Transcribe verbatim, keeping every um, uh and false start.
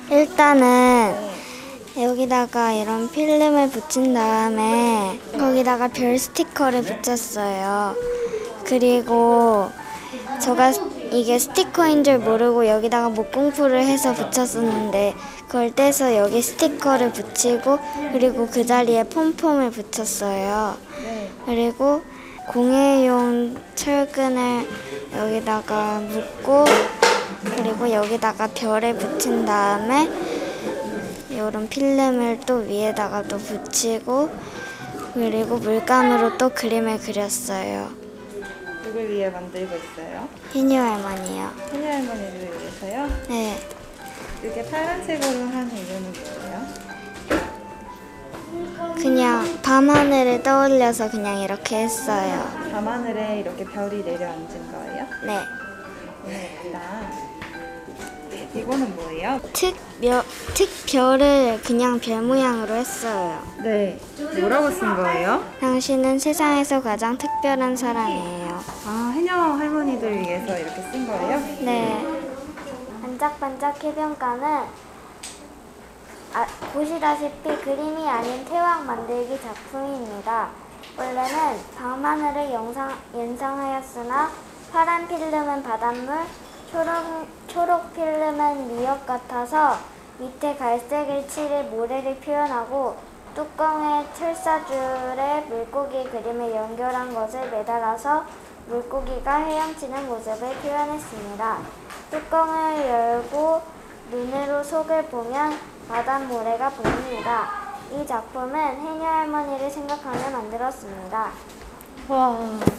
일단은 여기다가 이런 필름을 붙인 다음에 거기다가 별 스티커를 붙였어요. 그리고 제가 이게 스티커인 줄 모르고 여기다가 목공풀을 해서 붙였었는데 그걸 떼서 여기 스티커를 붙이고 그리고 그 자리에 폼폼을 붙였어요. 그리고 공예용 철근을 여기다가 묶고 그리고 여기다가 별을 붙인 다음에 이런 필름을 또 위에다가 또 붙이고 그리고 물감으로 또 그림을 그렸어요. 누굴 위해 만들고 있어요? 희녀 할머니요. 희녀 할머니를 위해서요? 네. 이게 파란색으로 한 이유는 뭐예요? 그냥 밤하늘을 떠올려서 그냥 이렇게 했어요. 밤하늘에 이렇게 별이 내려앉은 거예요? 네. 너무 예쁘다. 이거는 뭐예요? 특별, 특별을 그냥 별 모양으로 했어요. 네. 뭐라고 쓴 거예요? 당신은 세상에서 가장 특별한 사람이에요. 아, 해녀 할머니들 위해서 이렇게 쓴 거예요? 네. 반짝반짝 해변가는 아, 보시다시피 그림이 아닌 태왕 만들기 작품입니다. 원래는 밤하늘을 영상, 연상하였으나 파란 필름은 바닷물, 초록, 초록 필름은 미역 같아서 밑에 갈색을 칠해 모래를 표현하고 뚜껑에 철사줄에 물고기 그림을 연결한 것을 매달아서 물고기가 헤엄치는 모습을 표현했습니다. 뚜껑을 열고 눈으로 속을 보면 바닷모래가 보입니다. 이 작품은 해녀 할머니를 생각하며 만들었습니다. 와.